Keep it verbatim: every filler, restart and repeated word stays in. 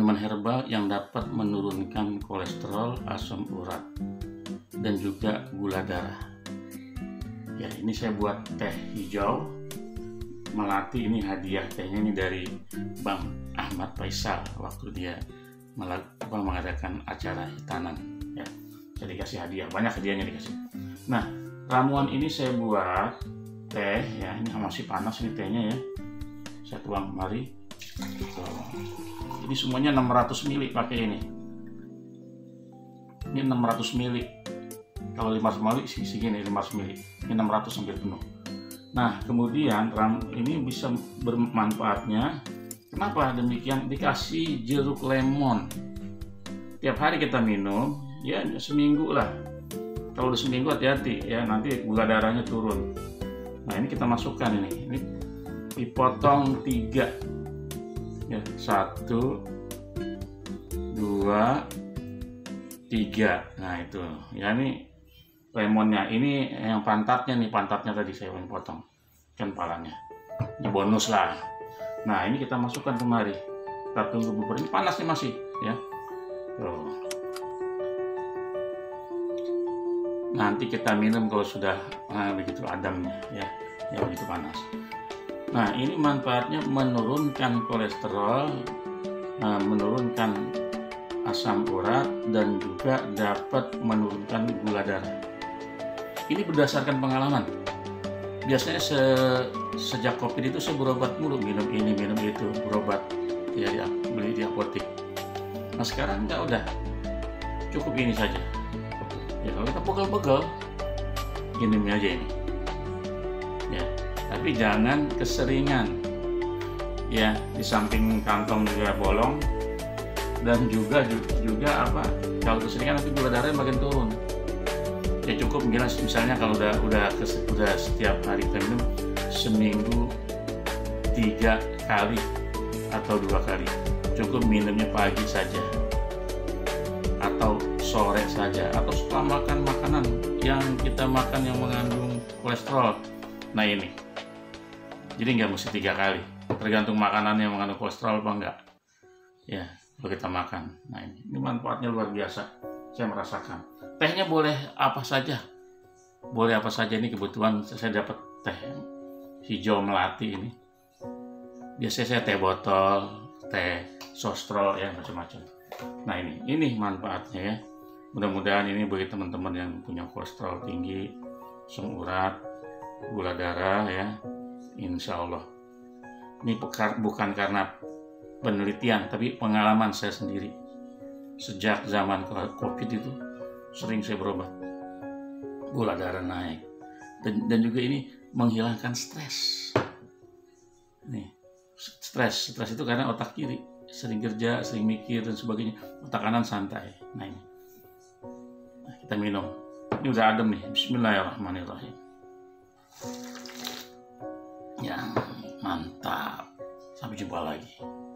tanaman herbal yang dapat menurunkan kolesterol, asam urat, dan juga gula darah. Ya, ini saya buat teh hijau melati. Ini hadiah tehnya ini dari Bang Ahmad Faisal waktu dia mengadakan acara hitanan. Ya, saya dikasih hadiah, banyak hadiahnya dikasih. Nah, ramuan ini saya buat teh ya, ini masih panas ini tehnya ya. Saya tuang kemari. Tuh. Ini semuanya enam ratus mililiter pakai ini. Ini enam ratus mililiter. Kalau lima ratus mililiter segini lima ratus mililiter. Ini enam ratus sampai penuh. Nah, kemudian ram ini bisa bermanfaatnya. Kenapa demikian? Dikasih jeruk lemon. Tiap hari kita minum, ya seminggu lah. Kalau udah seminggu hati-hati ya, nanti gula darahnya turun. Nah, ini kita masukkan ini. Ini dipotong tiga. Ya, satu, dua, tiga. Nah, itu. Ya, ini lemonnya. Ini yang pantatnya nih, pantatnya tadi saya potong. Kan palanya. Ini bonus lah. Nah, ini kita masukkan kemari. Kita tunggu bubur. Ini panas nih masih, ya. Tuh. Nanti kita minum kalau sudah nah, begitu ademnya, ya, ya begitu panas. Nah, ini manfaatnya menurunkan kolesterol, nah, menurunkan asam urat, dan juga dapat menurunkan gula darah. Ini berdasarkan pengalaman. Biasanya se sejak COVID itu saya berobat mulu, minum ini minum itu, berobat ya, ya beli di apotek. Nah, sekarang enggak, udah cukup ini saja. Ya, kalau kita pegel-pegel, minum aja ini. Ya, tapi jangan keseringan. Ya, di samping kantong juga bolong, dan juga juga apa? Kalau keseringan nanti gula darahnya makin turun. Ya cukup misalnya kalau udah udah udah setiap hari kita minum seminggu tiga kali atau dua kali, cukup minumnya pagi saja atau sore saja atau setelah makan makanan yang kita makan yang mengandung kolesterol. Nah, ini jadi nggak mesti tiga kali, tergantung makanan yang mengandung kolesterol apa enggak ya kalau kita makan. Nah, ini, ini manfaatnya luar biasa, saya merasakan. Tehnya boleh apa saja, boleh apa saja. Ini kebetulan saya dapat teh hijau melati ini. Biasanya saya teh botol, teh sostro ya, macam-macam. Nah, ini ini manfaatnya ya. Mudah-mudahan ini bagi teman-teman yang punya kolesterol tinggi, asam urat, gula darah ya, insya Allah. Ini bukan karena penelitian, tapi pengalaman saya sendiri. Sejak zaman COVID itu sering saya berobat, gula darah naik, dan, dan juga ini menghilangkan stres. Nih, stres, stres itu karena otak kiri sering kerja, sering mikir dan sebagainya, otak kanan santai. Nah, ini nah, kita minum. Ini udah adem nih. Bismillahirrahmanirrahim. Ya, mantap. Sampai jumpa lagi.